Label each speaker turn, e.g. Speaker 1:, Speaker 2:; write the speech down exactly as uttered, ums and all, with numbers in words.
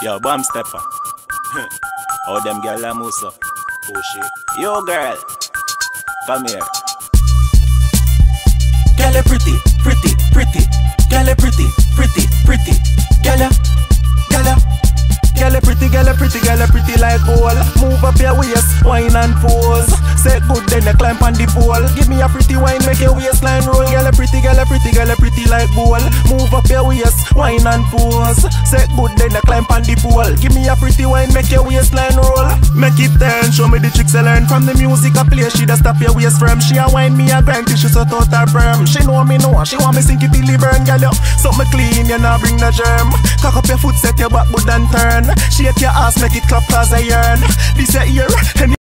Speaker 1: Yo, Bam Stepper. How them girl are Musa? Oh shit. Yo girl, come here. Girl, pretty, pretty, pretty. Girl, pretty, pretty, pretty. Girl, girl, girl, pretty, girl, pretty, girl, pretty like gold. Move up your waist, wine and pose. Say good, then you climb on the pole. Give me a pretty wine, make your waistline roll. Girl, pretty, girl, pretty, girl, pretty like gold. Move up your waist, wine and pose. Say good, then you climb on the pole. Give me a pretty wine, make your waistline roll. Make it turn, show me the tricks I learn from the music I play. She just stop your waist firm. She a wine me a grind till she so out her perm. She know me know, she want me sink it till it burn. Girl, you something clean, you not bring the germ. Cock up your foot, set your back, good and turn. Shake your ass, make it clap cause I yearn. This your ear.